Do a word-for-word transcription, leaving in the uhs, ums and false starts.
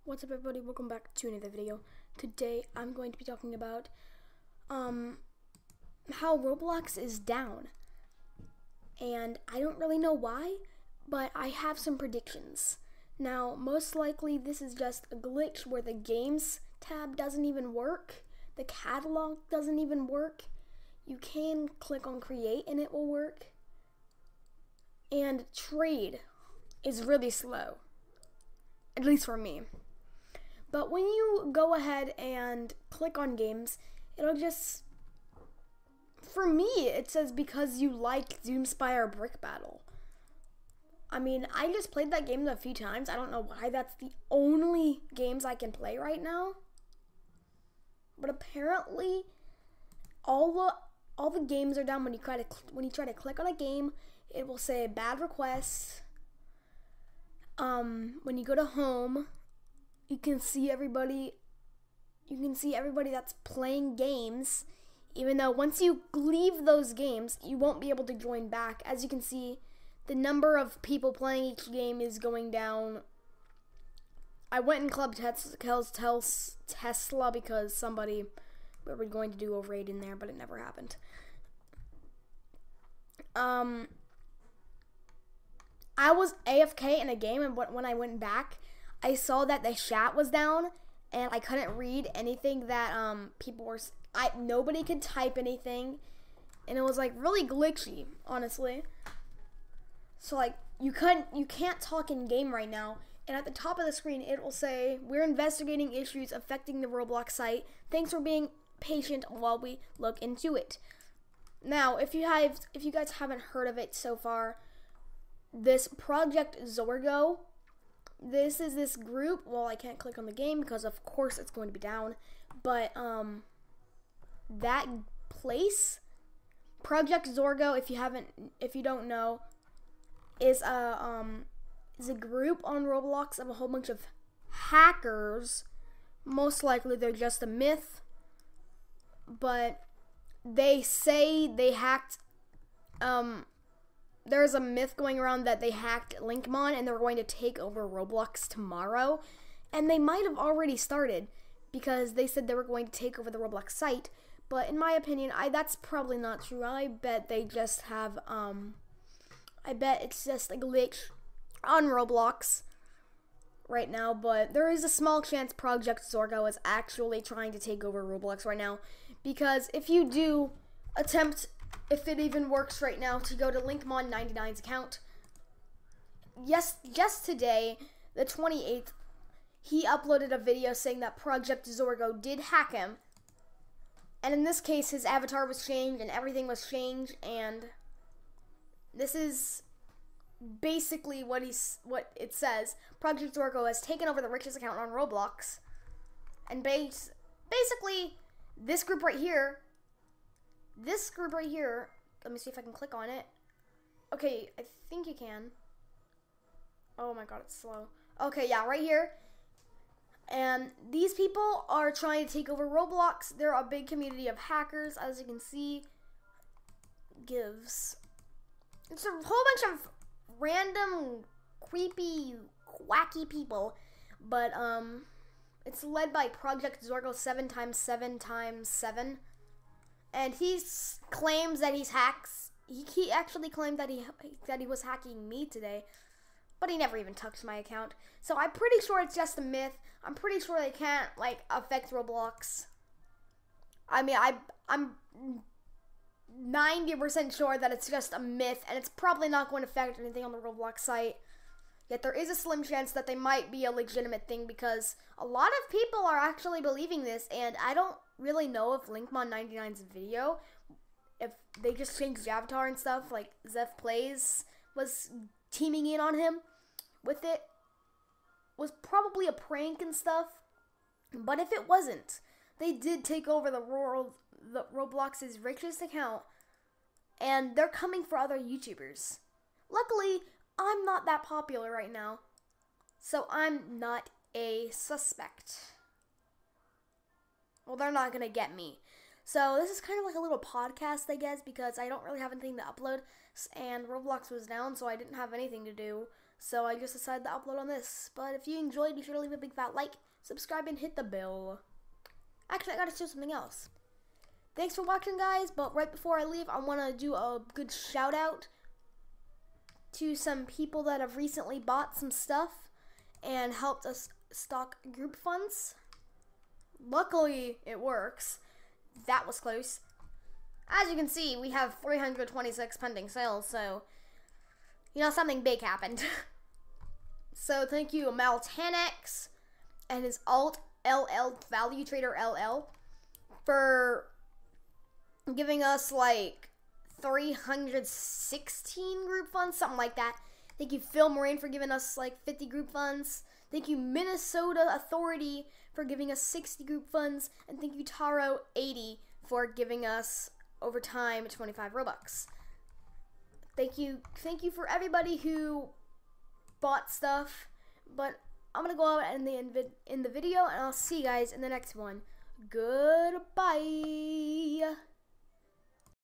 What's up, everybody? Welcome back to another video. Today I'm going to be talking about um how Roblox is down, and I don't really know why, but I have some predictions. Now, most likely this is just a glitch where the games tab doesn't even work, the catalog doesn't even work. You can click on create and it will work, and trade is really slow, at least for me. But when you go ahead and click on games, it'll just, for me, it says because you like Doomspire Brick Battle. I mean, I just played that game a few times. I don't know why that's the only games I can play right now. But apparently, all the all the games are down when you try to when you try to click on a game. It will say bad request. Um, when you go to home, you can see everybody, you can see everybody that's playing games, even though once you leave those games, you won't be able to join back. As you can see, the number of people playing each game is going down. I went in Club Tes- Tesla because somebody, we were going to do a raid in there, but it never happened. Um, I was A F K in a game, and when I went back, I saw that the chat was down, and I couldn't read anything that um people were. I nobody could type anything, and it was like really glitchy, honestly. So like you couldn't, you can't talk in game right now. And at the top of the screen, it will say, "We're investigating issues affecting the Roblox site. Thanks for being patient while we look into it." Now, if you have, if you guys haven't heard of it so far, this Project Zorgo. This is this group. Well, I can't click on the game because of course it's going to be down. But um, that place, Project Zorgo, if you haven't, if you don't know, is a um is a group on Roblox of a whole bunch of hackers. Most likely they're just a myth, but they say they hacked. Um. There's a myth going around that they hacked Linkmon and they're going to take over Roblox tomorrow. And they might have already started because they said they were going to take over the Roblox site. But in my opinion, I that's probably not true. I bet they just have, um, I bet it's just a glitch on Roblox right now. But there is a small chance Project Zorgo is actually trying to take over Roblox right now. Because if you do attempt, if it even works right now, to go to Linkmon ninety-nine's account. Yes, just today, the twenty-eighth, he uploaded a video saying that Project Zorgo did hack him. And in this case, his avatar was changed and everything was changed. And this is basically what he's what it says. Project Zorgo has taken over the richest account on Roblox. And base, basically, this group right here, This group right here, let me see if I can click on it. Okay, I think you can. Oh my god, it's slow. Okay, yeah, right here. And these people are trying to take over Roblox. They're a big community of hackers, as you can see. Gives. It's a whole bunch of random, creepy, wacky people. But, um, it's led by Project Zorgo seven times seven times seven. And he claims that he's hacks. He, he actually claimed that he that he was hacking me today, but he never even touched my account. So I'm pretty sure it's just a myth. I'm pretty sure they can't like affect Roblox. I mean, I I'm ninety percent sure that it's just a myth, and it's probably not going to affect anything on the Roblox site. Yet there is a slim chance that they might be a legitimate thing because a lot of people are actually believing this, and I don't really know if Linkmon ninety-nine's video, if they just changed the avatar and stuff, like Zeph Plays was teaming in on him with it, was probably a prank and stuff. But if it wasn't, they did take over the, Ro the Roblox's richest account, and they're coming for other YouTubers. Luckily, I'm not that popular right now, so I'm not a suspect. Well, they're not going to get me. So this is kind of like a little podcast, I guess, because I don't really have anything to upload, and Roblox was down, so I didn't have anything to do. So I just decided to upload on this. But if you enjoyed, be sure to leave a big fat like, subscribe, and hit the bell. Actually, I gotta show something else. Thanks for watching, guys, but right before I leave, I want to do a good shout out to some people that have recently bought some stuff and helped us stock group funds. Luckily, it works. That was close. As you can see, we have three hundred twenty-six pending sales, so, you know, something big happened. So, thank you, Maltanex and his alt L L, Value Trader L L, for giving us, like, three hundred sixteen group funds, something like that. Thank you, Phil Moraine, for giving us, like, fifty group funds. Thank you, Minnesota Authority, for giving us sixty group funds. And thank you, Taro eighty, for giving us, over time, twenty-five Robux. Thank you, thank you for everybody who bought stuff. But I'm going to go out in the, in the video, and I'll see you guys in the next one. Goodbye.